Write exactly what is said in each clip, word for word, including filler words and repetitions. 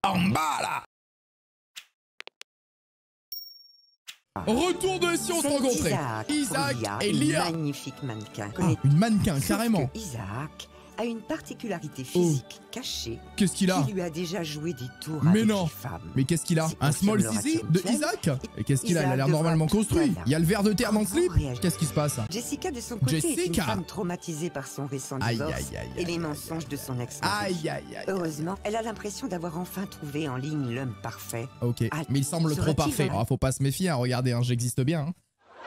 En bas, là. Retour de si on se rencontrait. Isaac, Isaac Lia, et Lia. Une magnifique mannequin. Ah, une mannequin, Sauf carrément. que Isaac a une particularité physique cachée Qu'est-ce qu'il a? qui lui a déjà joué des tours Mais avec non. les femmes. Mais qu'est-ce qu'il a? C'est Un small confirme sissy leur de attitude. Isaac? Et qu'est-ce qu'il a? Il a Isaac l'air devra normalement tout construit. à l'heure. Il y a le verre de terre dans le Comment slip. réagir? Qu'est-ce qui se passe? Jessica, de son côté, est une Jessica. femme traumatisée par son récent Aïe, divorce aïe, aïe, et aïe, les aïe, mensonges de son ex. Aïe, aïe, aïe. Heureusement, elle a l'impression d'avoir enfin trouvé en ligne l'homme parfait. Ok, Ah, mais il semble trop serait-il parfait. vrai? Oh, faut pas se méfier, hein. Regardez, hein, j'existe bien. Hein.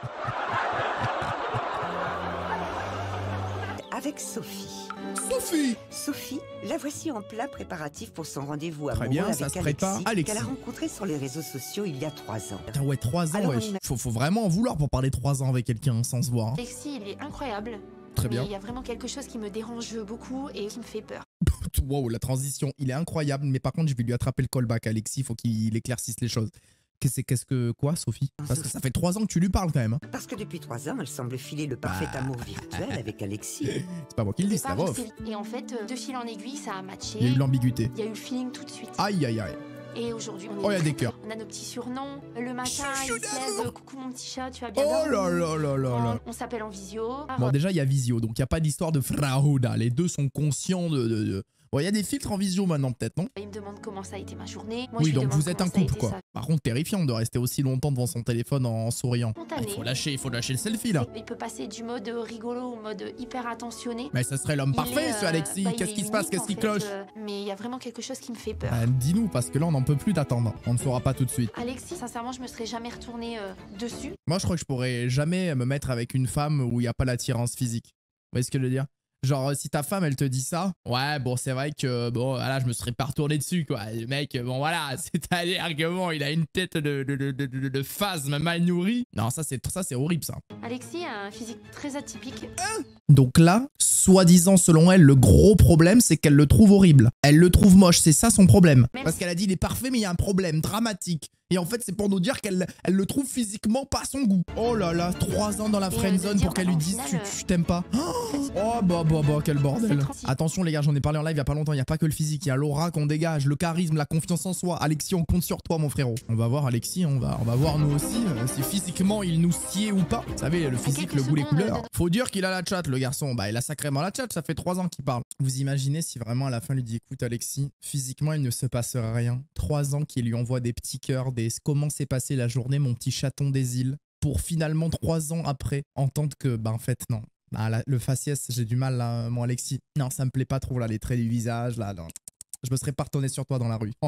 Avec Sophie. Sophie! Sophie, la voici en plein préparatif pour son rendez-vous Très amoureux bien, avec ça se Alexis, prépare. Alexis. qu'elle a rencontré sur les réseaux sociaux il y a trois ans. Putain, ouais, trois ans, Alors, ouais. on ima- Faut, faut vraiment en vouloir pour parler trois ans avec quelqu'un sans se voir. Hein. Alexis, il est incroyable. Très Mais bien. il y a vraiment quelque chose qui me dérange beaucoup et qui me fait peur. Wow, la transition, il est incroyable, mais par contre, je vais lui attraper le callback, Alexis, il faut qu'il éclaircisse les choses. Qu'est-ce qu'est-ce que quoi, Sophie? Parce que ça fait trois ans que tu lui parles quand même. Hein. Parce que depuis trois ans, elle semble filer le parfait Bah. amour virtuel avec Alexis. C'est pas moi qui le dis, c'est pas la vous, ref. c'est- Et en fait, euh, de fil en aiguille, ça a matché. Il y a eu l'ambiguïté. Il y a eu le feeling tout de suite. Aïe, aïe, aïe. Et aujourd'hui, on est Oh, il y a très des cœurs. près. On a nos petits surnoms. Le matin, il se Chouchou lève. Coucou mon petit chat, tu as bien Oh dormi. là là là là là. On, on s'appelle en visio. Bon, déjà, il y a Visio, donc il n'y a pas d'histoire de fraude. Les deux sont conscients de... de, de... Bon, il y a des filtres en visio maintenant, peut-être, non? Il me demande comment ça a été ma journée. Moi, Oui, je lui donc demande vous êtes un comment ça a couple, été quoi. sa- Par contre, terrifiant de rester aussi longtemps devant son téléphone en, en souriant. Ah, Spontané. il faut lâcher, il faut lâcher le selfie, là. Il peut passer du mode rigolo au mode hyper attentionné. Mais ça serait l'homme Il parfait, est, ce euh, Alexis. bah, il Qu'est-ce est qui se passe? unique, Qu'est-ce en qui fait, cloche? euh, Mais il y a vraiment quelque chose qui me fait peur. Bah, dis-nous, parce que là, on n'en peut plus d'attendre. On ne saura pas tout de suite. Alexis, sincèrement, je me serais jamais retournée euh, dessus. Moi, je crois que je pourrais jamais me mettre avec une femme où il n'y a pas l'attirance physique. Vous voyez ce que je veux dire? Genre, si ta femme, elle te dit ça, ouais, bon, c'est vrai que, bon, là, je me serais pas retourné dessus, quoi. Le mec, bon, voilà, c'est-à-dire que, bon, il a une tête de, de, de, de, de, de phasme mal nourrie. Non, ça, c'est ça, c'est horrible, ça. Alexis a un physique très atypique. Donc là, soi-disant, selon elle, le gros problème, c'est qu'elle le trouve horrible. Elle le trouve moche, c'est ça son problème. Même Parce si- qu'elle a dit, il est parfait, mais il y a un problème dramatique. Et en fait, c'est pour nous dire qu'elle elle le trouve physiquement pas à son goût. Oh là là, trois ans dans la Et, euh, friendzone de dire, pour qu'elle bah, lui au dise, final, tu, euh, tu t'aimes pas. Oh bah bah bah, quel bordel. C'est transi. Attention les gars, j'en ai parlé en live il y a pas longtemps, il y a pas que le physique, il y a l'aura qu'on dégage, le charisme, la confiance en soi. Alexis, on compte sur toi mon frérot. On va voir Alexis, on va, on va voir nous aussi euh, si physiquement il nous sied ou pas. Vous savez, le physique, quelques le goût, les secondes, couleurs. de- Faut dire qu'il a la chat le garçon, bah il a sacrément la chat, ça fait trois ans qu'il parle. Vous imaginez si vraiment à la fin il lui dit écoute Alexis, physiquement il ne se passe rien. Trois ans qu'il lui envoie des petits cœurs, des comment s'est passée la journée mon petit chaton des îles, pour finalement trois ans après entendre que bah en fait non. Bah, la- le faciès, j'ai du mal là, mon Alexis. Non, ça me plaît pas trop là, les traits du visage là. Non. Je me serais pas retourné sur toi dans la rue. Bah,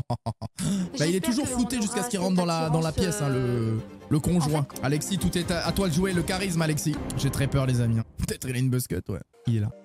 il est J'espère toujours que flouté on jusqu'à ce aura qu'il rentre dans la, dans la cette pièce, hein, le, le conjoint. En fait- Alexis, tout est à, à toi de jouer, le charisme, Alexis. J'ai très peur, les amis. hein. Peut-être il a une buzzcut, ouais. Il est là.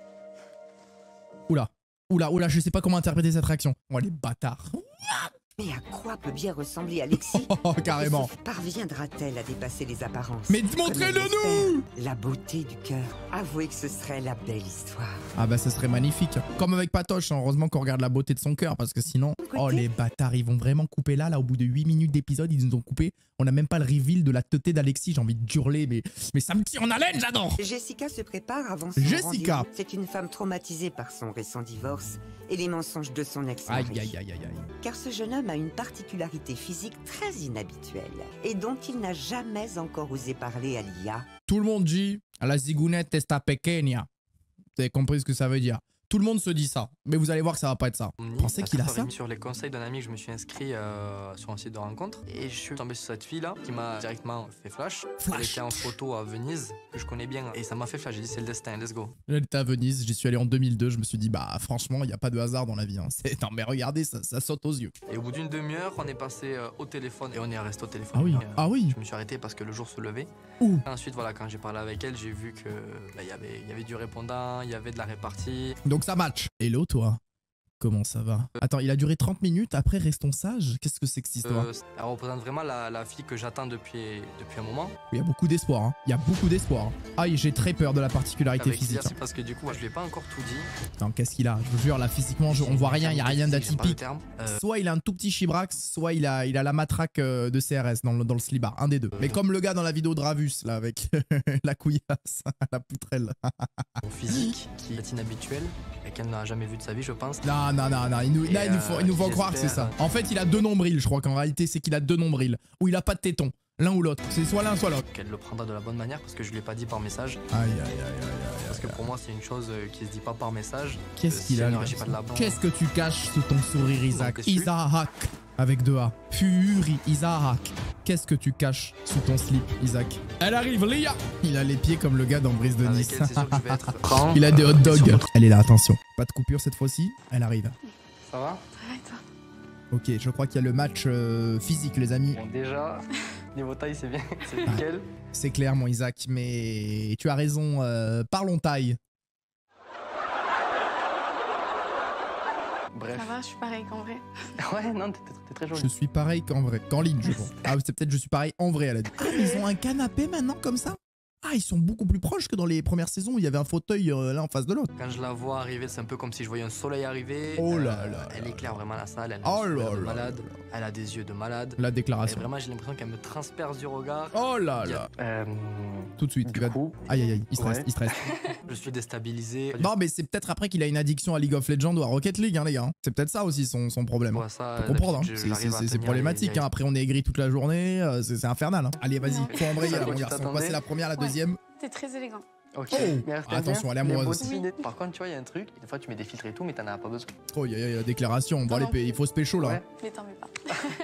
Oula. Oula, oula, je sais pas comment interpréter cette réaction. Oh, les bâtards. Mais à quoi peut bien ressembler Alexis? Oh, carrément. Sophie parviendra-t-elle à dépasser les apparences? Mais Comme montrez-le elle nous! l'espère, la beauté du cœur. Avouez que ce serait la belle histoire. Ah bah, ce serait magnifique. Comme avec Patoche, hein. Heureusement qu'on regarde la beauté de son cœur, parce que sinon... Oh, les bâtards, ils vont vraiment couper là, là, au bout de huit minutes d'épisode, ils nous ont coupé. On n'a même pas le reveal de la teuté d'Alexis, j'ai envie de hurler, mais, mais ça me tire en haleine, j'adore! Jessica se prépare avant son Jessica. rendez-vous. C'est une femme traumatisée par son récent divorce et les mensonges de son ex. Aïe, aïe, aïe, aïe, aïe. Car ce jeune homme a une particularité physique très inhabituelle et dont il n'a jamais encore osé parler à Lia. Tout le monde dit la zigounette está pequeña. Vous avez compris ce que ça veut dire. Tout le monde se dit ça, mais vous allez voir que ça va pas être ça. Vous pensez qu'il a ça? Sur les conseils d'un ami que je me suis inscrit euh, sur un site de rencontre et je suis tombé sur cette fille là qui m'a directement fait flash. Flash. Elle était en photo à Venise que je connais bien et ça m'a fait flash. J'ai dit c'est le destin, let's go. J'étais à Venise, j'y suis allé en deux mille deux, je me suis dit bah franchement il n'y a pas de hasard dans la vie. Hein. C'est- Non mais regardez, ça, ça saute aux yeux. Et au bout d'une demi-heure, on est passé euh, au téléphone et on est resté au téléphone. Ah oui, Et, euh, ah oui. Je me suis arrêté parce que le jour se levait. Ouh. Ensuite voilà, quand j'ai parlé avec elle, j'ai vu que bah, il y avait il y avait du répondant, il y avait de la répartie. Donc ça match. Hello toi, comment ça va? Attends, il a duré trente minutes, après restons sages. Qu'est-ce que c'est que cette histoire? Euh, elle représente vraiment la, la fille que j'attends depuis depuis un moment. Il y a beaucoup d'espoir, hein. Il y a beaucoup d'espoir. hein. Aïe, j'ai très peur de la particularité Avec physique. Lia, hein. c'est parce que du coup, moi, je lui ai pas encore tout dit. Attends, qu'est-ce qu'il a? Je vous jure, là physiquement, je- on voit rien, il y a rien J'aime pas le d'atypique. terme. Euh, Soit il a un tout petit chibrax, soit il a, il a la matraque euh, de C R S dans le, dans le slibard, un des deux. Mais comme le gars dans la vidéo de Ravus, là, avec la couillasse, la poutrelle. Mon physique qui est inhabituel et qu'elle n'a jamais vu de sa vie, je pense. Non, non, non, non, non. Il nous, là, il nous faut, il nous faut croire que c'est ça. En fait, il a deux nombrils, je crois qu'en réalité, c'est qu'il a deux nombrils. Ou il a pas de tétons. L'un ou l'autre. C'est soit l'un, soit l'autre. Qu'elle le prendra de la bonne manière parce que je lui ai pas dit par message. Aïe, aïe, aïe, aïe, aïe. Parce que pour moi, c'est une chose qui se dit pas par message. Qu'est-ce qu'il a, lui? Qu'est-ce que tu caches sous ton sourire, Isaac? Isaac. Avec deux A. Fury, Isaac. Qu'est-ce que tu caches sous ton slip, Isaac? Elle arrive, Lia. Il a les pieds comme le gars dans Brise de Nice. Il a des hot dogs. Elle est là, attention. Pas de coupure cette fois-ci. Elle arrive. Ça va? Ça va et toi? Ok, je crois qu'il y a le match euh, physique, les amis. Bon, déjà, niveau taille, c'est bien. C'est nickel. Ah, c'est clair, mon Isaac, mais tu as raison. Euh, parlons taille. Bref. Ça va, je suis pareil qu'en vrai. Ouais, non, t'es très jolie. Je suis pareil qu'en vrai. Qu'en ligne, je pense. Ah, c'est peut-être je suis pareil en vrai, elle a dit. Ah, ils ont un canapé maintenant comme ça? Ah, ils sont beaucoup plus proches que dans les premières saisons où il y avait un fauteuil euh, l'un en face de l'autre. Quand je la vois arriver, c'est un peu comme si je voyais un soleil arriver. Oh là euh, là. Elle là éclaire là. vraiment la salle. Elle a Oh un sourire là de là malade. là là. Elle a des yeux de malade. La Et déclaration. vraiment, j'ai l'impression qu'elle me transperce du regard. Oh là là. Euh, Tout de suite. du il va... coup, Aïe aïe aïe, il stresse, ouais. il stresse. Je suis déstabilisé. Non, mais c'est peut-être après qu'il a une addiction à League of Legends ou à Rocket League, hein, les gars. C'est peut-être ça aussi son, son problème. Ouais, ça, Faut comprendre, hein. d'habitude, C'est- j'arrive à c'est c'est tenir problématique. les- Hein. Après, on est aigri toute la journée. euh, C'est c'est infernal. Hein. Allez, vas-y, Non. faut embrayer Ça, là, faut mon que tu garçon. t'attendais. Passer la première, la Ouais. deuxième. T'es très élégant. Ok. Oh, Merci, attention, elle est bien amoureuse. bottiné. Par contre, tu vois, il y a un truc. Des fois, tu mets des filtres et tout, mais t'en as pas besoin. Oh, il y, a- y a la déclaration. Bon, Non, allez, non. il faut se pécho là. Ouais. Mais t'en mets pas.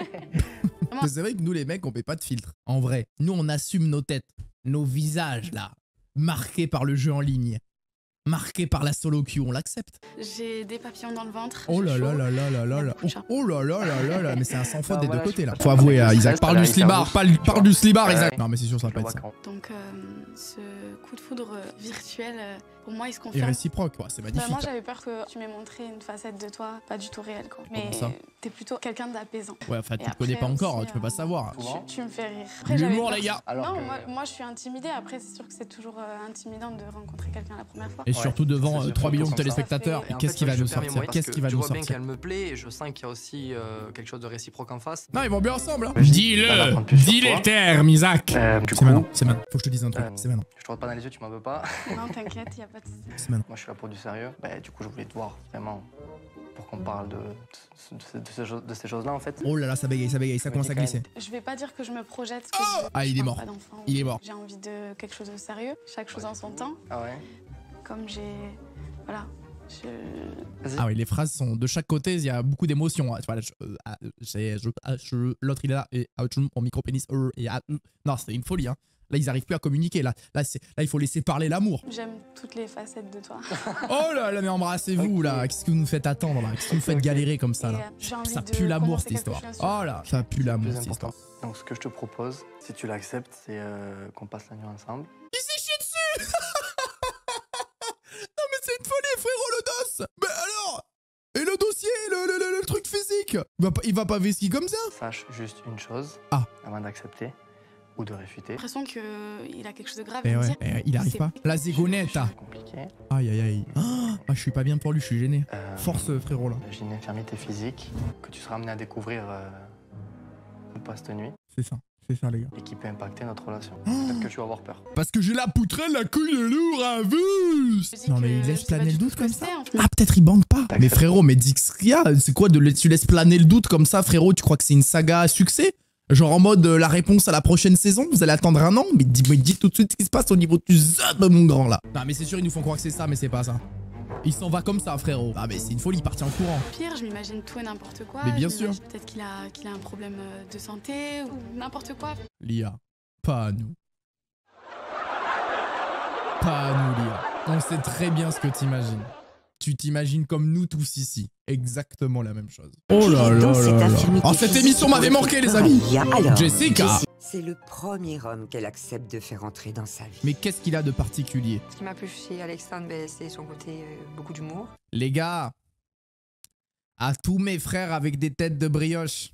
Mais c'est vrai que nous, les mecs, on paie pas de filtre. En vrai, nous, on assume nos têtes, nos visages là, marqués par le jeu en ligne, marqués par la solo queue, on l'accepte. J'ai des papillons dans le ventre. Oh j'ai là là chaud. là là là là là. Oh, Chat. oh là là là là là. Mais c'est un sans faute Non, des voilà, deux côtés je là. suis Faut pas- avouer, je à reste Isaac, à parle la du limite, slibard, tu parle, vois. parle du slibard, Ouais. Isaac. Non, mais c'est sûr, ça va Je pas vois être ça. quand- Donc, euh, ce coup de foudre euh, virtuel, euh, pour moi, il se Et confirme. réciproque, ouais, c'est Bah, magnifique. moi, j'avais peur que tu m'aies montré une facette de toi, pas du tout réelle, quoi. Mais ça t'es plutôt quelqu'un d'apaisant. Ouais, enfin, tu Et te connais après pas encore, aussi, tu peux pas euh, savoir. Souvent. Tu, tu me fais rire. Après, j'avais L'humour, peur- les gars. Alors non, que- moi, moi, je suis intimidée. Après, c'est sûr que c'est toujours euh, intimidant de rencontrer quelqu'un la première fois. Et surtout devant c'est euh, trois sûr, millions de comme ça. téléspectateurs. Et Et en qu'est-ce fait, qui va je nous perds mes sortir moyens Qu'est-ce parce qui que va je nous vois bien sortir qu'elle me plaît et je sens qu'il y a aussi euh, quelque chose de réciproque en face. Non, ils vont bien ensemble. Hein. Elle va Dis-le prendre plus sur Dis toi. les termes, Isaac Euh, du C'est maintenant, coup, c'est maintenant. Faut que je te dise un truc, Euh, c'est maintenant. je te regarde pas dans les yeux, tu m'en veux pas. Non, t'inquiète, y a pas de souci. C'est maintenant. Moi, je suis là pour du sérieux. Bah, du coup, je voulais te voir vraiment pour qu'on parle de, de, de, de ce- de ces choses-là en fait. Oh là là, ça bégaye, ça bégaye, ça Mais commence à t'es quand glisser. Je vais pas dire que je me projette. Que Oh je- Ah, il je est parle mort. pas d'enfant. Il est mort. J'ai envie de quelque chose de sérieux. Chaque chose en son temps. Ah ouais. Comme j'ai. Voilà. Je... Vas-y. Ah oui, les phrases sont de chaque côté, il y a beaucoup d'émotions. Ah, tu vois, là, je- euh, ah, j'ai- je- ah, je- l'autre il est là, et ah, je- mon micro-pénis. euh, et ah, non, c'est une folie. Hein. Là, ils arrivent plus à communiquer. Là, là, c'est- là il faut laisser parler l'amour. J'aime toutes les facettes de toi. Oh là là, mais embrassez-vous Ok. là. Qu'est-ce que vous nous faites attendre là? Qu'est-ce que vous Ok, faites ok. galérer comme ça Et, là? euh, j'ai envie Ça de pue l'amour commencer cette histoire. quelque chose, bien sûr. Oh là, ça pue l'amour Plus cette histoire. important. Donc, ce que je te propose, si tu l'acceptes, c'est euh, qu'on passe la nuit ensemble. Il s'est chié dessus. Non mais c'est une folie, frérot, le dos. Mais alors? Et le dossier, le, le, le- le truc physique, il va pas, il va pas vesquiller comme ça? Sache juste une chose Ah. avant d'accepter ou de réfuter. J'ai l'impression qu'il a quelque chose de grave Eh à me ouais, dire. eh, il arrive C'est- pas. La zégonette. C'est compliqué. Aïe aïe aïe. Ah, ah, je suis pas bien pour lui, je suis gêné. Euh, Force, frérot là. J'ai une infirmité physique que tu seras amené à découvrir euh, ou pas cette nuit C'est ça, c'est ça les gars. et qui peut impacter notre relation. Oh. Peut-être que tu vas avoir peur. Parce que j'ai la poutrelle, la couille de lourd à vue. Je dis Non mais que il je laisse sais pas planer du le tout doute ce que comme ça. c'est, en fait. Ah peut-être il bande pas. T'acceptes. Mais frérot, mais dis ce qu'il y a, c'est quoi de tu laisses planer le doute comme ça, frérot? Tu crois que c'est une saga à succès? Genre en mode euh, la réponse à la prochaine saison, vous allez attendre un an? Mais dis, mais dis tout de suite ce qui se passe au niveau du zab, mon grand là. Non mais c'est sûr, ils nous font croire que c'est ça, mais c'est pas ça. Il s'en va comme ça, frérot. Ah mais c'est une folie, il partit en courant. Pire, je m'imagine tout et n'importe quoi. Mais bien Je sûr. m'imagine Peut-être qu'il a, qu'il a un problème euh, de santé ou n'importe quoi. Lia, pas à nous. Pas à nous, Lia. On sait très bien ce que t'imagines. Tu t'imagines comme nous tous ici. Exactement la même chose. Oh là là Donc, cette là là. infirmité Oh, cette physique émission m'avait pour manqué, le les amis. Lia, alors, Jessica. Jessi- C'est le premier homme qu'elle accepte de faire entrer dans sa vie. Mais qu'est-ce qu'il a de particulier? Ce qui m'a plu chez Alexandre, ben, c'est son côté euh, beaucoup d'humour. Les gars, à tous mes frères avec des têtes de brioche.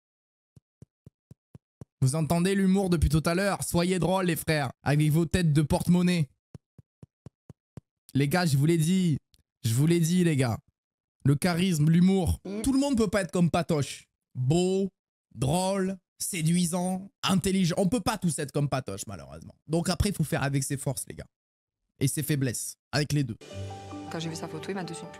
Vous entendez l'humour depuis tout à l'heure? Soyez drôles, les frères, avec vos têtes de porte-monnaie. Les gars, je vous l'ai dit. Je vous l'ai dit, les gars. Le charisme, l'humour. Tout le monde peut pas être comme Patoche. Beau, drôle, séduisant, intelligent. On peut pas tous être comme Patoche, malheureusement. Donc après, il faut faire avec ses forces, les gars. Et ses faiblesses. Avec les deux. Quand j'ai vu sa photo, il m'a de suite plu.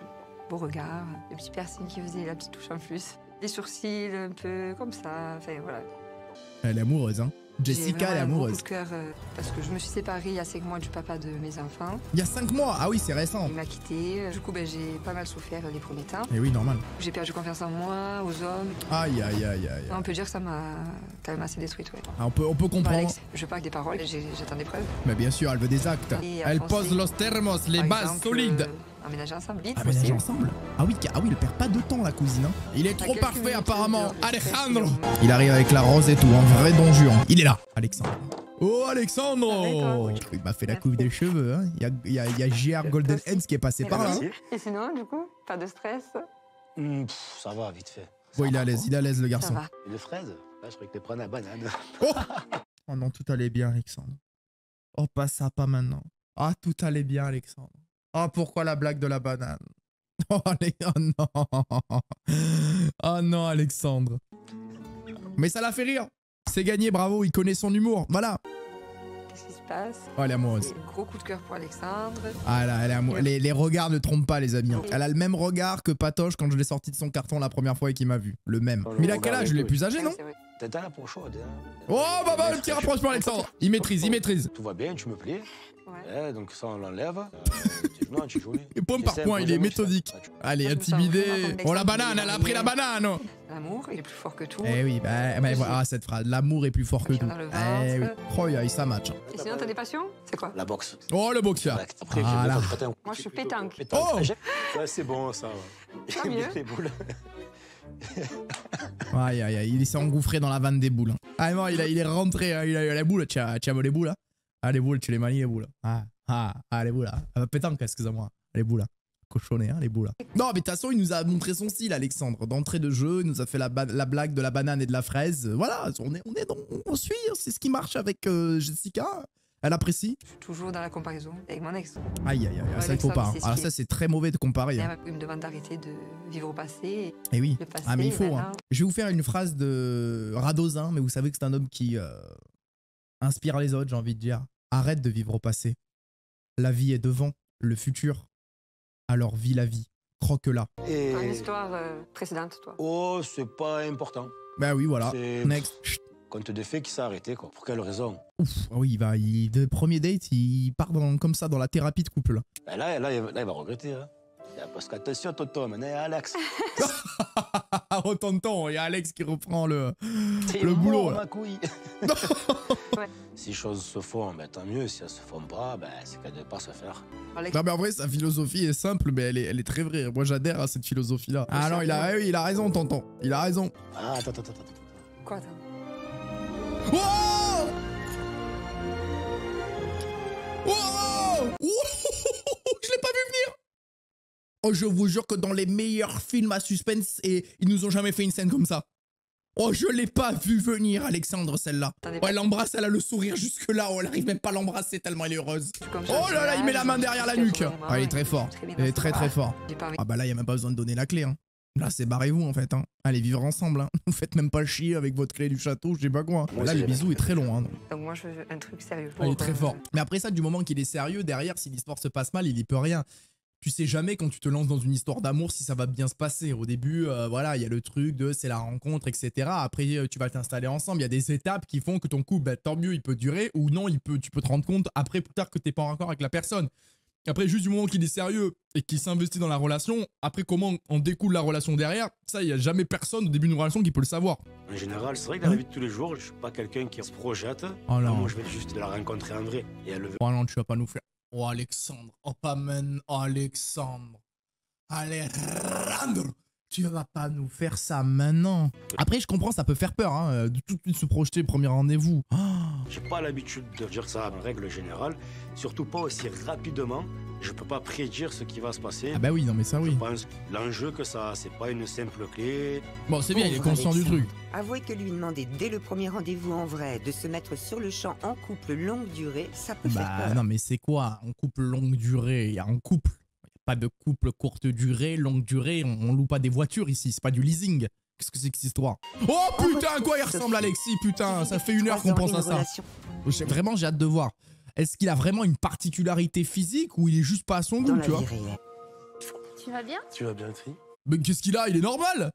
beau regard, le petit piercing qui faisait la petite touche en plus. Les sourcils un peu comme ça, enfin voilà. Elle est amoureuse, hein. Jessica, elle est J'ai vraiment un gros amoureuse. coup de cœur euh, parce que je me suis séparée il y a cinq mois du papa de mes enfants. Il y a cinq mois. Ah oui, c'est récent. Il m'a quittée. Du coup, ben, j'ai pas mal souffert les premiers temps. Et oui, normal. J'ai perdu confiance en moi, aux hommes. Aïe, aïe, aïe, aïe. On peut dire que ça m'a quand même assez détruite, ouais. Ah, on peut, on peut Bon, comprendre. Alex, je parle que des paroles, j'ai- j'attends des preuves. Mais bien sûr, elle veut des actes. Et Elle avancer. pose los termos, les Par bases exemple, solides. euh, emménager ensemble, vite, Ah, mais possible. ensemble. Ah oui, ah oui, elle perd pas de temps, la cousine. Hein. Il est T'as trop quelques parfait, minutes apparemment. de- de Alejandro. stress, Il arrive avec la rose et tout, un vrai don juan. Il est là, Alexandre. Oh, Alexandro. Avec toi. Il m'a fait la coupe des cheveux. Hein. Il y a, il y a, il y a J R Golden Hands qui est passé par là. Hein. Et sinon, du coup, pas de stress? Hum, pff, ça va, vite fait. Bon, il est à l'aise, il est à l'aise, le Ça garçon. va. Et les fraises? Là, je croyais que tu prenais la banane. Oh, oh non, tout allait bien, Alexandre. Oh, pas ça, pas maintenant. Ah, tout allait bien, Alexandre. Ah, pourquoi la blague de la banane? Oh, allez, oh non. Oh non, Alexandre. Mais ça l'a fait rire. C'est gagné, bravo, il connaît son humour. Voilà. Qu'est-ce qui se passe? Oh, elle est amoureuse. Et gros coup de cœur pour Alexandre. Ah là, elle est amoureuse. Les, les regards ne trompent pas, les amis. Elle a le même regard que Patoche quand je l'ai sorti de son carton la première fois et qu'il m'a vu. Le même. Oh, le Mais il a regard quel âge? est Il est tout. plus âgé, non? C'est vrai. T'es dans la peau chaude. Hein. Oh, bah bah, le petit rapprochement, Alexandre. Il maîtrise, il maîtrise. Tout va bien, tu me plais. Ouais. Eh, donc ça, on l'enlève. Euh, tu- non, tu joues. Et point par point, il est méthodique. Allez, Moi, je me sens intimidé. vraiment comme Oh, la Alexandre, banane, il est elle a pris la marié. banane. L'amour, il est plus fort que tout. Eh oui, bah, bah voilà cette phrase. L'amour est plus fort que Bien tout. dans le Eh oui. ventre. Oh, il y a ça match. Et sinon, t'as des passions? C'est quoi? La boxe. Oh, le boxeur. Après, Voilà. j'aime bien quand tu fais un- Moi, je suis pétanque. Oh! Ouais, c'est bon, ça. Ouais. Tant J'aime bien mieux. les boules. Aïe, aïe, aïe. Il s'est engouffré dans la vanne des boules. hein. Ah non, il, a, il est rentré. hein. Il a eu les boules. Tiens, tiens, les boules. hein. Ah, les boules, tu les manies, les boules. Ah, ah, ah les boules. hein. Ah, pétanque, excusez-moi. Les boules. hein. Cochonné, hein, les boules. Non, mais de toute façon, il nous a montré son style, Alexandre. D'entrée de jeu, il nous a fait la, ba- la blague de la banane et de la fraise. Voilà, on est, on est dans, on suit. hein. C'est ce qui marche avec euh, Jessica. Elle apprécie. Je suis toujours dans la comparaison avec mon ex. Aïe, aïe, aïe. Ouais, ça, il faut Alexandre, pas. hein. c'est ce Alors, qui ça, est- c'est très mauvais de comparer. hein. Il me demande d'arrêter de vivre au passé. Et oui. Le passé, Ah, mais il faut. hein. maintenant. Je vais vous faire une phrase de Radozin, mais vous savez que c'est un homme qui euh, inspire les autres, j'ai envie de dire. Arrête de vivre au passé. La vie est devant, le futur. Alors vis la vie. Croque-la. Et... Une histoire euh, précédente, toi. Oh, c'est pas important. Bah oui, voilà. C'est- Next. Chut. Compte de fait qui s'est arrêté, quoi. Pour quelle raison? Ouf. Ah oui, il va. Il, de premier date, il part dans, comme ça dans la thérapie de couple. Ben là, là, il là, il va regretter. Hein. Parce qu'attention, Toto, maintenant, il y a Alex. Oh tonton, il y a Alex qui reprend le, T'es le mort, boulot. Là. ma couille. Si les choses se font, ben, tant mieux. Si elles se font pas, ben, c'est qu'elles ne doivent pas se faire. Alex, Non mais en vrai sa philosophie est simple mais elle est, elle est très vraie. Moi j'adhère à cette philosophie là. Ah non il a, oui, il a raison tonton. Il a raison. Ah, attends, attends, attends. attends. quoi, attends? Oh oh Je l'ai pas vu venir. Oh je vous jure que dans les meilleurs films à suspense et ils nous ont jamais fait une scène comme ça. Oh je l'ai pas vu venir Alexandre celle-là. Attendez, Oh elle l'embrasse, elle a le sourire jusque là. Oh elle arrive même pas à l'embrasser tellement elle est heureuse. Comme Oh là là il met la main derrière la nuque. Ah il est très fort. Il est très très fort. J'ai pas envie. Ah bah là, il n'y a même pas besoin de donner la clé. Hein. Là, c'est barrez-vous en fait. Hein. Allez vivre ensemble. Hein. Vous faites même pas chier avec votre clé du château, je sais pas quoi. Moi Là, aussi, le j'ai bisou est très long. Hein. Donc moi, je veux un truc sérieux. Ah, il est Pour, très euh, fort. Mais après ça, du moment qu'il est sérieux, derrière, si l'histoire se passe mal, il y peut rien. Tu sais jamais quand tu te lances dans une histoire d'amour si ça va bien se passer. Au début, euh, voilà, il y a le truc de c'est la rencontre, et cetera. Après, euh, tu vas t'installer ensemble. Il y a des étapes qui font que ton couple, bah, tant mieux, il peut durer. Ou non, il peut, tu peux te rendre compte après, plus tard, que t'es pas encore avec la personne. Après, juste du moment qu'il est sérieux et qu'il s'investit dans la relation, après comment en découle la relation derrière, ça, il n'y a jamais personne au début d'une relation qui peut le savoir. En général, c'est vrai que dans la vie de tous les jours, je suis pas quelqu'un qui se projette. Oh non. Moi, je vais juste la rencontrer en vrai. Et elle le veut. Oh non, tu vas pas nous faire. Oh Alexandre, oh pas man, oh Alexandre. Alejandro, tu vas pas nous faire ça maintenant. Après, je comprends, ça peut faire peur, hein, de tout de suite se projeter le premier rendez-vous. Oh. J'ai pas l'habitude de dire ça en règle générale. Surtout pas aussi rapidement. Je peux pas prédire ce qui va se passer. Ah bah oui, non mais ça oui. Je pense que l'enjeu que ça, c'est pas une simple clé. Bon, c'est bien, il est Pauvre conscient du Alexandre. truc. Avouez que lui demander dès le premier rendez-vous en vrai de se mettre sur le champ en couple longue durée, ça peut faire Bah peur. non mais c'est quoi un couple longue durée? Il y a un couple. Pas de couple courte durée, longue durée, on, on loue pas des voitures ici, c'est pas du leasing. Qu'est-ce que c'est que cette histoire? Oh putain, à quoi il ressemble Alexis, putain, ça fait une heure qu'on pense à ça. J'ai- Vraiment, j'ai hâte de voir. Est-ce qu'il a vraiment une particularité physique ou il est juste pas à son Dans goût, la tu vois? vie réelle. Tu vas bien? Tu vas bien, Tri? Mais qu'est-ce qu'il a? Il est normal.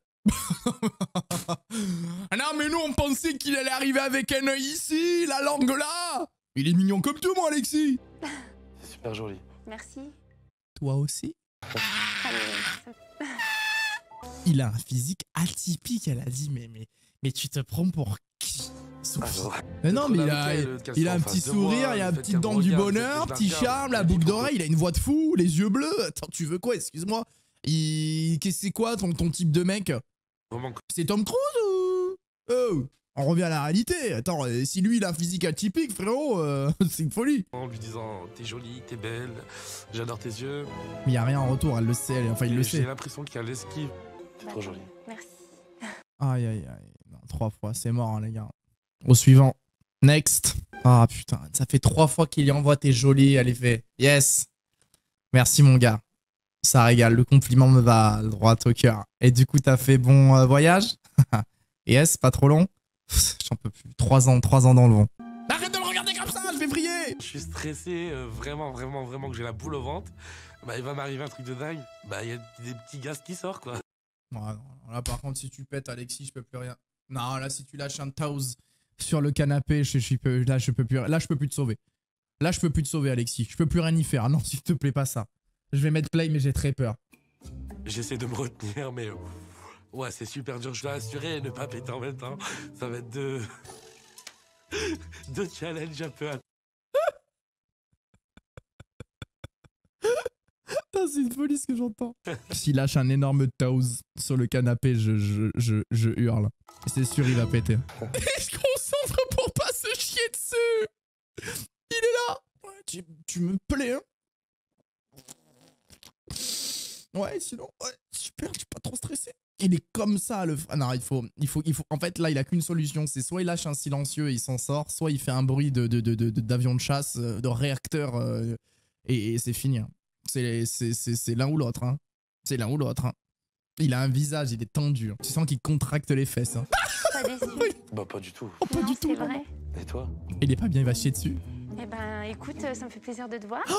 Ah non, mais nous, on pensait qu'il allait arriver avec un œil ici, la langue là. Il est mignon comme tout, moi, Alexis. C'est super joli. Merci. Toi aussi? Allez, Il a un physique atypique, elle a dit, mais, mais, mais tu te prends pour qui? Alors, Mais non, mais il avec a, elle, qu'elle il soit a en un face petit de sourire, moi, il a un le fait petit qu'elle dent me du regarde, bonheur, le fait que je petit la regarde, charme, la elle me boucle dit d'oreille, il a une voix de fou, les yeux bleus. Attends, tu veux quoi? Excuse-moi. Il... Qu'est-ce que c'est quoi ton, ton type de mec? Vraiment, C'est Tom Cruise ou... Oh, on revient à la réalité. Attends, euh, si lui il a un physique atypique, frérot, euh, c'est une folie. en lui disant t'es jolie, t'es belle, j'adore tes yeux. Mais il y a rien en retour, elle le sait, elle- enfin il le J'ai sait. l'impression qu'elle esquive. T'es trop jolie. merci. Aïe aïe aïe, non, trois fois, c'est mort hein, les gars. Au suivant, next. Ah putain, ça fait trois fois qu'il y envoie t'es jolie, elle est fait. Yes. Merci mon gars. Ça régale, le compliment me va droit au cœur. Et du coup, t'as fait bon euh, voyage? Yes, pas trop long. J'en peux plus. Trois ans, trois ans dans le vent. Arrête de me regarder comme ça, je vais vriller. Je suis stressé, euh, vraiment, vraiment, vraiment que j'ai la boule au ventre. Bah, il va m'arriver un truc de dingue. Bah, il y a des petits gaz qui sortent, quoi. Ouais, non, là par contre, si tu pètes Alexis, je peux plus rien. Non, là si tu lâches un Taos sur le canapé, je, je peux, là je peux plus, là je peux plus te sauver. Là je peux plus te sauver Alexis, je peux plus rien y faire. Non, s'il te plaît pas ça. Je vais mettre play mais j'ai très peur. J'essaie de me retenir, mais... euh, ouais, c'est super dur, je dois assurer et ne pas péter en même temps. Ça va être deux... deux challenges un peu... à- C'est une folie ce que j'entends. S'il lâche un énorme Taos sur le canapé, je, je, je, je hurle. C'est sûr il va péter. Il se concentre pour pas se chier dessus. Il est là. Ouais, tu, tu me plais hein. Ouais, sinon, ouais, super, je suis pas trop stressé. Il est comme ça, le... Ah non, il faut, il faut, il faut... En fait, là, il a qu'une solution. C'est soit il lâche un silencieux et il s'en sort, soit il fait un bruit de, de, de, de, de- d'avion de chasse, euh, de réacteur, euh, et, et c'est fini. hein. C'est, c'est, c'est, c'est l'un ou l'autre. Hein. C'est l'un ou l'autre. Hein. Il a un visage, il est tendu. hein. Tu sens qu'il contracte les fesses. Hein. Pas déçu. Bah, pas du tout. Oh, pas Non, du tout. c'est vrai. Et toi? Il est pas bien, il va chier dessus. Eh ben, écoute, ça me fait plaisir de te voir.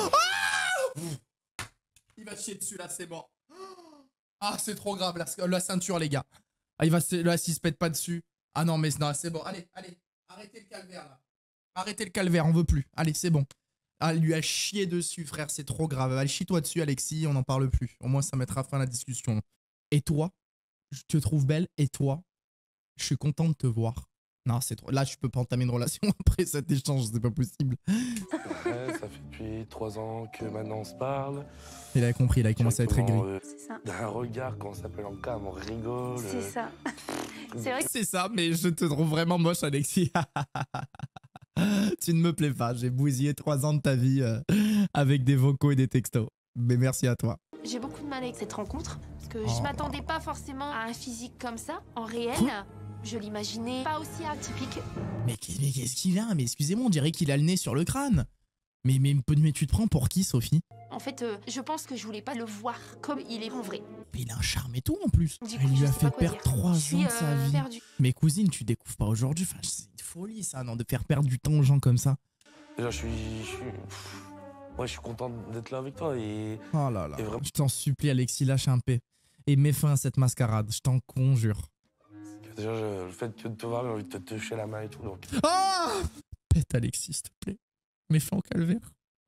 Il va chier dessus, là, c'est mort. Ah, c'est trop grave, la, la ceinture, les gars. Ah, il va se... Là, s'il se pète pas dessus. Ah non, mais non, c'est bon. Allez, allez, arrêtez le calvaire, là. Arrêtez le calvaire, on veut plus. Allez, c'est bon. Ah, il lui a chié dessus, frère, c'est trop grave. Allez, chie-toi dessus, Alexis, on n'en parle plus. Au moins, ça mettra fin à la discussion. Et toi, je te trouve belle, et toi, je suis content de te voir. Non, c'est trop... Là, je peux pas entamer une relation après cet échange, c'est pas possible. Ouais, ça fait depuis trois ans que maintenant on se parle. Il a compris, il a commencé à être aigri. Directement, euh, C'est ça. d'un regard, quand on s'appelle en cam, on rigole. C'est euh, ça. C'est vrai que C'est ça, mais je te trouve vraiment moche, Alexis. Tu ne me plais pas. J'ai bousillé trois ans de ta vie euh, avec des vocaux et des textos. Mais merci à toi. J'ai beaucoup de mal avec cette rencontre, parce que Oh. je m'attendais pas forcément à un physique comme ça, en réel. Quoi? Je l'imaginais pas aussi atypique. Mais, qu'est- mais qu'est-ce qu'il a? Mais excusez-moi, on dirait qu'il a le nez sur le crâne. Mais, mais, mais tu te prends pour qui, Sophie? En fait, euh, je pense que je voulais pas le voir comme il est en vrai. Mais il a un charme et tout en plus. Du Elle coup, lui je a sais fait pas quoi perdre dire. trois Je suis, ans de sa euh, vie. perdue. Mais cousine, tu découvres pas aujourd'hui. Enfin, c'est une folie ça, non, de faire perdre du temps aux gens comme ça. Déjà, je suis... Je suis... pff, ouais, je suis content d'être là avec toi et... Oh là là. Et vraiment- Je t'en supplie, Alexis, lâche un P. Et mets fin à cette mascarade, je t'en conjure. Déjà, je- le fait de te voir, j'ai envie de te toucher la main et tout, donc... Ah! Pète, Alexis, s'il te plaît. Mets fin au calvaire.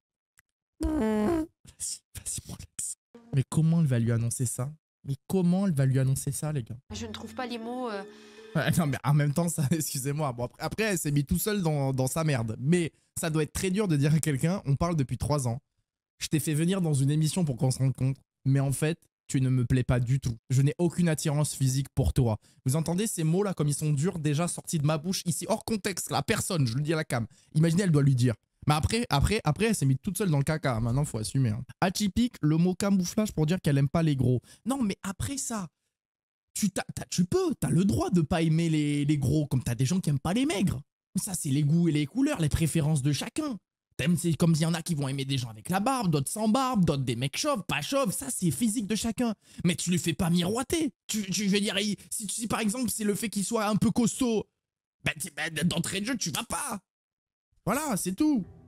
Vas-y, vas-y, mon Alex. Mais comment elle va lui annoncer ça? Mais comment elle va lui annoncer ça, les gars? Je ne trouve pas les mots. euh, Ouais, non, mais en même temps, ça, excusez-moi. Bon, après, après, elle s'est mise tout seule dans, dans sa merde. Mais ça doit être très dur de dire à quelqu'un, on parle depuis trois ans. Je t'ai fait venir dans une émission pour qu'on se rende compte. Mais en fait, tu ne me plais pas du tout. Je n'ai aucune attirance physique pour toi. Vous entendez ces mots-là, comme ils sont durs, déjà sortis de ma bouche, ici, hors contexte, la personne, je le dis à la cam. Imaginez, elle doit lui dire. Mais après, après, après, elle s'est mise toute seule dans le caca. Maintenant, faut assumer. Hein. Atypique, le mot camouflage pour dire qu'elle aime pas les gros. Non, mais après ça, tu, t'as- t'as- tu peux, t'as le droit de pas aimer les, les gros, comme t'as des gens qui aiment pas les maigres. Ça, c'est les goûts et les couleurs, les préférences de chacun. T'aimes, c'est comme il y en a qui vont aimer des gens avec la barbe, d'autres sans barbe, d'autres des mecs chauves, pas chauves. Ça, c'est physique de chacun. Mais tu lui fais pas miroiter. Tu, tu, je veux dire, il- si, si par exemple, c'est le fait qu'il soit un peu costaud, bah, t'es- bah, d'entrée de jeu, tu vas pas. Voilà, c'est tout.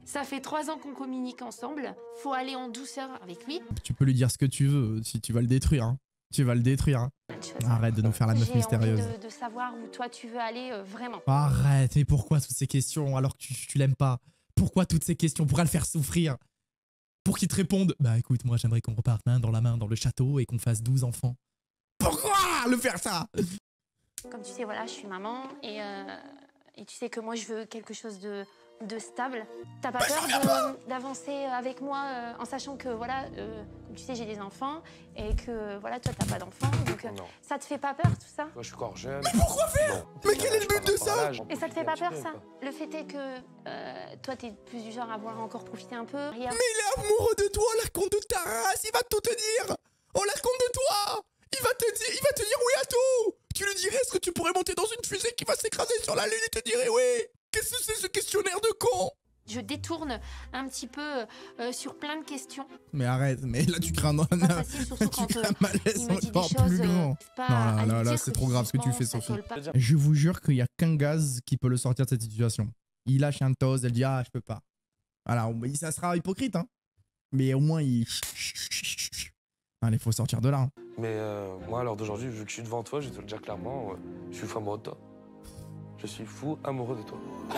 Ça fait trois ans qu'on communique ensemble. Faut aller en douceur avec lui. Tu peux lui dire ce que tu veux, si tu vas le détruire. Hein. Tu vas le détruire. Hein. Arrête de nous faire la meuf mystérieuse. J'ai envie de, de savoir où toi tu veux aller euh, vraiment. Arrête, mais pourquoi toutes ces questions alors que tu, tu l'aimes pas? Pourquoi toutes ces questions? Pourquoi le faire souffrir? Pour qu'il te réponde, bah écoute, moi j'aimerais qu'on reparte main dans la main dans le château et qu'on fasse douze enfants. Pourquoi le faire ça? Comme tu sais, voilà, je suis maman et, euh, et tu sais que moi je veux quelque chose de, de stable. T'as pas peur d'avancer avec moi euh, en sachant que voilà, euh, comme tu sais, j'ai des enfants et que voilà, toi t'as pas d'enfants, donc euh, ça te fait pas peur tout ça? Moi je suis encore jeune. Mais pourquoi faire? Non. Mais quel est le but de ça? Et ça te fait pas peur ça? Le fait est que euh, toi t'es plus du genre à vouloir encore profiter un peu. Rien. Mais il est amoureux de toi, la compte de ta race, il va tout te dire. Oh la compte de toi. Il va te dire, il va te dire oui à tout. Tu lui dirais, est-ce que tu pourrais monter dans une fusée qui va s'écraser sur la lune et te dirait oui? Qu'est-ce que c'est ce questionnaire de con? Je détourne un petit peu euh, sur plein de questions. Mais arrête, mais là tu crées un, un, facile, tu crées un malaise encore plus grand. Euh, non, là, là, là c'est trop grave ce que tu fais, Sophie. Je vous jure qu'il n'y a qu'un gaz qui peut le sortir de cette situation. Il lâche un toast, elle dit ah je peux pas. Voilà, ça sera hypocrite, hein. Mais au moins il... Allez, faut sortir de là. Hein. Mais euh, moi, à l'heure d'aujourd'hui, vu que je suis devant toi, je vais te le dire clairement, euh, je suis fou amoureux de toi. Je suis fou amoureux de toi.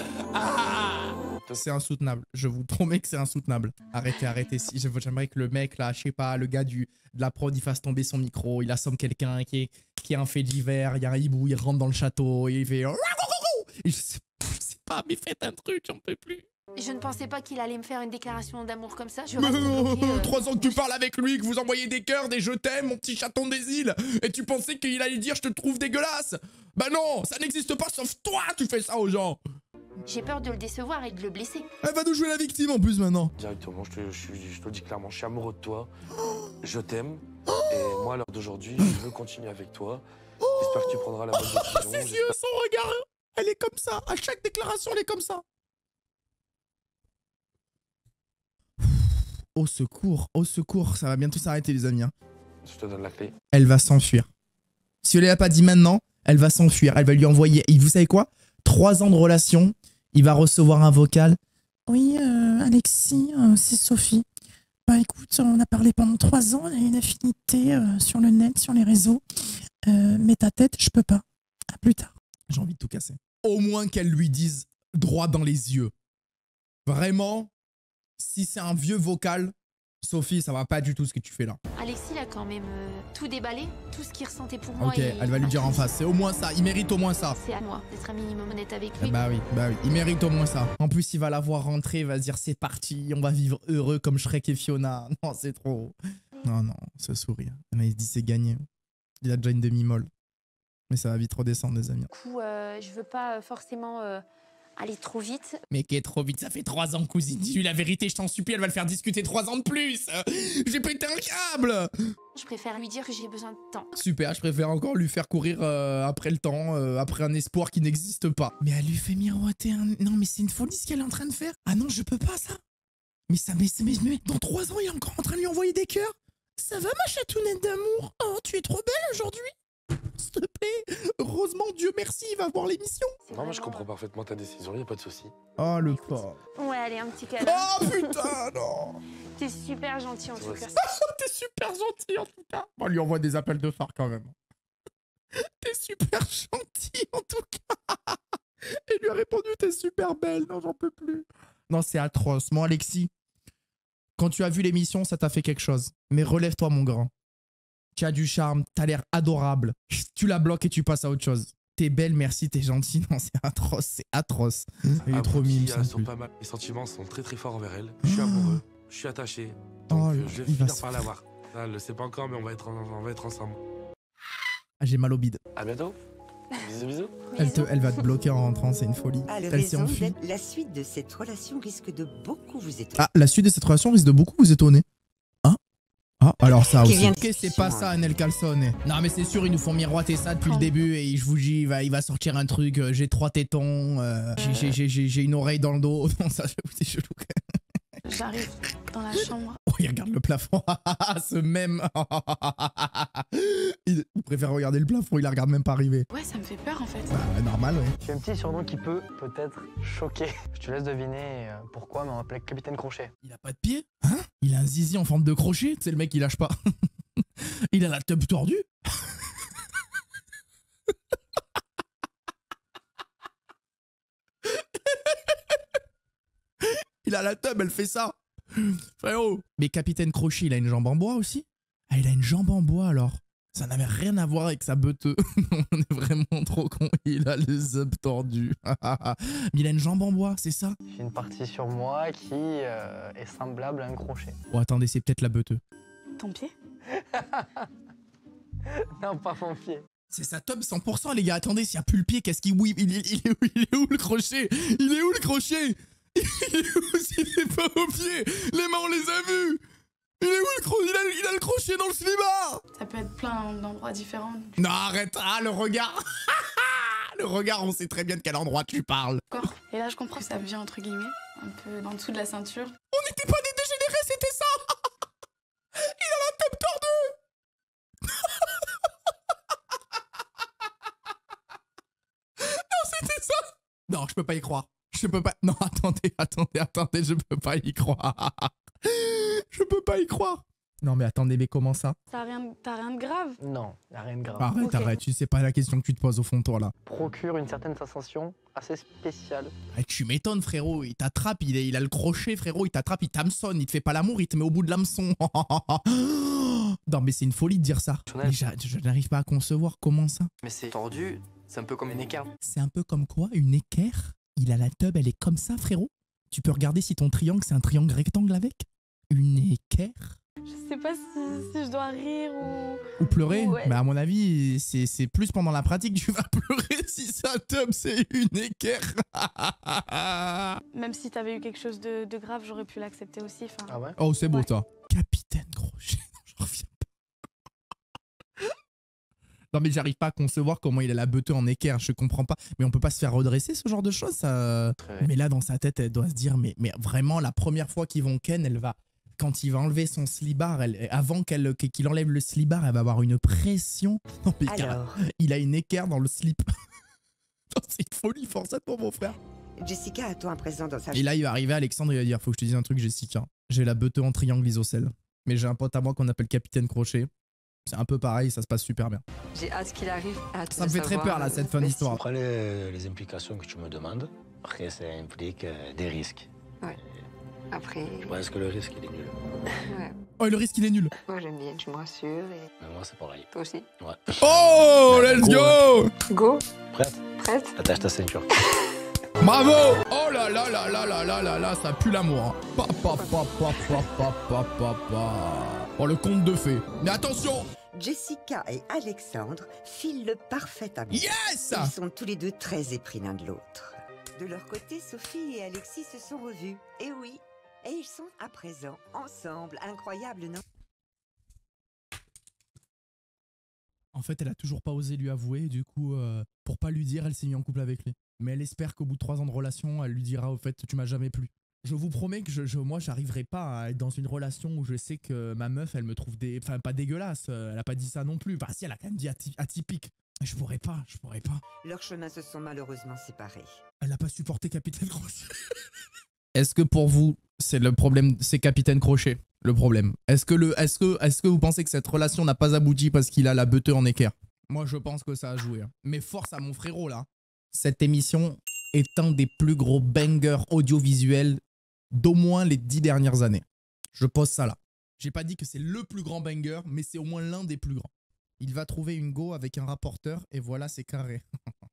C'est insoutenable. Je vous promets que c'est insoutenable. Arrêtez, arrêtez. Si, j'aimerais que le mec, là, je sais pas, le gars du, de la prod, il fasse tomber son micro, il assomme quelqu'un qui est, qui a un fait divers, il y a un hibou, il rentre dans le château, et il fait... Et je sais, je sais pas, mais faites un truc, j'en peux plus. Je ne pensais pas qu'il allait me faire une déclaration d'amour comme ça. Je mais bloqué, euh... Trois ans que tu parles avec lui, que vous envoyez des cœurs, des je t'aime, mon petit chaton des îles, et tu pensais qu'il allait dire je te trouve dégueulasse? Bah non, ça n'existe pas, sauf toi, tu fais ça aux gens. J'ai peur de le décevoir et de le blesser. Elle va nous jouer la victime en plus maintenant. Directement, je te, je, je te le dis clairement, je suis amoureux de toi, je t'aime, et moi à l'heure d'aujourd'hui, je veux continuer avec toi. J'espère que tu prendras la bonne décision. Ses yeux, son regard, elle est comme ça, à chaque déclaration, elle est comme ça. Au secours, au secours, ça va bientôt s'arrêter les amis. Hein. Je te donne la clé. Elle va s'enfuir. Si elle l'a pas dit maintenant, elle va s'enfuir. Elle va lui envoyer, et vous savez quoi? Trois ans de relation, il va recevoir un vocal. Oui, euh, Alexis, euh, c'est Sophie. Bah écoute, on a parlé pendant trois ans, on a une affinité euh, sur le net, sur les réseaux. Euh, mais ta tête, je peux pas. À plus tard. J'ai envie de tout casser. Au moins qu'elle lui dise droit dans les yeux. Vraiment, si c'est un vieux vocal, Sophie, ça va pas du tout ce que tu fais là. Alexis, il a quand même euh, tout déballé, tout ce qu'il ressentait pour moi. Ok, elle va lui dire en face. C'est au moins ça, il mérite au moins ça. C'est à moi d'être un minimum honnête avec lui. Bah oui, bah oui, il mérite au moins ça. En plus, il va la voir rentrer, il va se dire c'est parti, on va vivre heureux comme Shrek et Fiona. Non, c'est trop. Non, non, ce sourire. Il se dit c'est gagné. Il a déjà une demi-molle. Mais ça va vite redescendre, les amis. Du coup, euh, je veux pas forcément euh, aller trop vite. Mais qu'est trop vite, ça fait trois ans, cousine. Dis-lui la vérité, je t'en supplie, elle va le faire discuter trois ans de plus. J'ai pété un câble. Je préfère lui dire que j'ai besoin de temps. Super, je préfère encore lui faire courir euh, après le temps, euh, après un espoir qui n'existe pas. Mais elle lui fait miroiter un... Non, mais c'est une folie ce qu'elle est en train de faire. Ah non, je peux pas, ça. Mais ça, mais, mais, mais dans trois ans, il est encore en train de lui envoyer des cœurs. Ça va, ma chatounette d'amour? Oh, tu es trop belle aujourd'hui. S'il te plaît, heureusement, Dieu merci, il va voir l'émission. Non, moi je comprends parfaitement ta décision, il n'y a pas de souci. Oh, le pauvre. Ouais, allez, un petit câlin. Oh putain, non. T'es super gentil en tout cas. T'es super gentil en tout cas. On lui envoie des appels de phare quand même. T'es super gentil en tout cas. Et lui a répondu, t'es super belle. Non, j'en peux plus. Non, c'est atroce. Mon Alexis, quand tu as vu l'émission, ça t'a fait quelque chose. Mais relève-toi, mon grand. Tu as du charme, t'as l'air adorable. Tu la bloques et tu passes à autre chose. T'es belle, merci, t'es gentil. Non, c'est atroce, c'est atroce. Il est trop mime, ça. Pas mal. Les sentiments sont très très forts envers elle. Je suis amoureux, je suis attaché. Donc oh, je vais finir par l'avoir. Elle le sait pas encore, mais on va être, on va être ensemble. Ah, j'ai mal au bide. À bientôt. Bisous, bisous. Elle, te, elle va te bloquer en rentrant, c'est une folie. Ah, le elle s'est raison enfuie. La suite de cette relation risque de beaucoup vous étonner. Ah, la suite de cette relation risque de beaucoup vous étonner. Hein? Ah, alors ça aussi. Ok, c'est pas ça, Nel Calzone. Non, mais c'est sûr, ils nous font miroiter ça depuis le début et je vous dis, il va, il va sortir un truc. Euh, j'ai trois tétons, euh, j'ai une oreille dans le dos. Non, ça, c'est chelou. J'arrive dans la chambre. Oh, il regarde le plafond. Ce même. Il préfère regarder le plafond, il la regarde même pas arriver. Ouais, ça me fait peur en fait. Bah, normal, ouais. J'ai un petit surnom qui peut peut-être choquer. Je te laisse deviner euh, pourquoi, mais on m'appelait Capitaine Crochet. Il a pas de pied? Hein? Il a un zizi en forme de crochet? C'est le mec, il lâche pas. Il a la tub tordue? Il a la tub, elle fait ça. Frérot. Mais Capitaine Crochet, il a une jambe en bois aussi? Ah, il a une jambe en bois alors. Ça n'avait rien à voir avec sa beuteux. On est vraiment trop con. Il a les œufs tordus. Mais il a une jambe en bois, c'est ça? J'ai une partie sur moi qui euh, est semblable à un crochet. Oh, attendez, c'est peut-être la beuteux. Ton pied? Non, pas mon pied. C'est sa tub cent pour cent, les gars. Attendez, s'il n'y a plus le pied, qu'est-ce qu'il... Oui, il est, il, est où, il est où le crochet? Il est où le crochet? Il est où s'il n'est pas au pied? Les mains, on les a vues. Il est où le crochet? il, a, il a le crochet dans le slibard. Ça peut être plein d'endroits différents. Non, arrête. Ah, le regard. Le regard, on sait très bien de quel endroit tu parles. D'accord. Et là, je comprends que ça vient entre guillemets, un peu en dessous de la ceinture. On n'était pas des dégénérés, c'était ça. Il a la tub tordue. Non, c'était ça. Non, je peux pas y croire. Je peux pas... Non, attendez, attendez, attendez, je peux pas y croire. Je peux pas y croire. Non, mais attendez, mais comment ça? T'as rien, t'as rien de grave? Non, y a rien de grave. Arrête, Ok. arrête, tu sais pas la question que tu te poses au fond de toi, là. Procure une certaine sensation assez spéciale. Ah, tu m'étonnes, frérot, il t'attrape, il, est- il a le crochet, frérot, il t'attrape, il t'hameçonne, il te fait pas l'amour, il te met au bout de l'hameçon. Non, mais c'est une folie de dire ça. Mais j'a- je n'arrive pas à concevoir comment ça. Mais c'est tordu, c'est un peu comme une écart. C'est un peu comme quoi, une équerre? Il a la tub, elle est comme ça, frérot? Tu peux regarder si ton triangle, c'est un triangle rectangle avec? Une équerre? Je sais pas si, si je dois rire ou... Ou pleurer? Ouais. Bah à mon avis, c'est c'est plus pendant la pratique que tu vas pleurer si sa tub, c'est une équerre. Même si t'avais eu quelque chose de, de grave, j'aurais pu l'accepter aussi. Enfin, Ah ouais? Oh, c'est beau, Ouais. toi. Capitaine Crochet. J'en reviens pas. Non, mais j'arrive pas à concevoir comment il a la beuteux en équerre. Je comprends pas. Mais on peut pas se faire redresser ce genre de choses, ça. Très. Mais là, dans sa tête, elle doit se dire, mais, mais vraiment, la première fois qu'ils vont ken, elle va... Quand il va enlever son slibard, elle, avant qu'elle, qu'il enlève le slibard, elle va avoir une pression. Non, mais car- Alors, il a une équerre dans le slip. C'est une folie, force à toi, mon frère. Jessica attend à présent dans sa Et là, il va arriver, Alexandre, il va dire, faut que je te dise un truc, Jessica. J'ai la beuteux en triangle isocèle. Mais j'ai un pote à moi qu'on appelle Capitaine Crochet. C'est un peu pareil, ça se passe super bien. J'ai hâte qu'il arrive. Hâte Ça de me fait très savoir, peur, là, euh, cette fin mais d'histoire. Après les, les implications que tu me demandes, après ça implique euh, des risques. Après, Je pense que le risque il est nul. ouais. Oh, le risque, il est nul. Moi j'aime bien, tu me rassures et Mais moi c'est pareil. toi aussi. Ouais. Oh, let's go! Go, Prête? prête? Attache ta ceinture. Bravo! Oh là là là là là là là là, ça pue l'amour. Hein. Pa, pa, pa, pa, pa, pa, pa, pa, pa. Oh, le conte de fées. Mais attention! Jessica et Alexandre filent le parfait amour. Yes! Ils sont tous les deux très épris l'un de l'autre. De leur côté, Sophie et Alexis se sont revus. Et oui, et ils sont à présent ensemble. Incroyable, non? En fait, elle a toujours pas osé lui avouer. Du coup, euh, pour pas lui dire, elle s'est mise en couple avec lui. Mais elle espère qu'au bout de trois ans de relation, elle lui dira au fait, tu m'as jamais plu. Je vous promets que je, je, moi, j'arriverai pas à être dans une relation où je sais que ma meuf, elle me trouve des, enfin pas dégueulasse. euh, Elle a pas dit ça non plus. Enfin si, elle a quand même dit aty- atypique. Je pourrais pas, je pourrais pas. Leurs chemins se sont malheureusement séparés. Elle a pas supporté Capitaine Crochet. Est-ce que pour vous, c'est le problème, c'est Capitaine Crochet, le problème? Est-ce que le, est-ce que, est-ce que vous pensez que cette relation n'a pas abouti parce qu'il a la beuteux en équerre? Moi, je pense que ça a joué. Hein. Mais force à mon frérot là. Cette émission est un des plus gros bangers audiovisuels d'au moins les dix dernières années. Je pose ça là. J'ai pas dit que c'est le plus grand banger, mais c'est au moins l'un des plus grands. Il va trouver une go avec un rapporteur et voilà, c'est carré.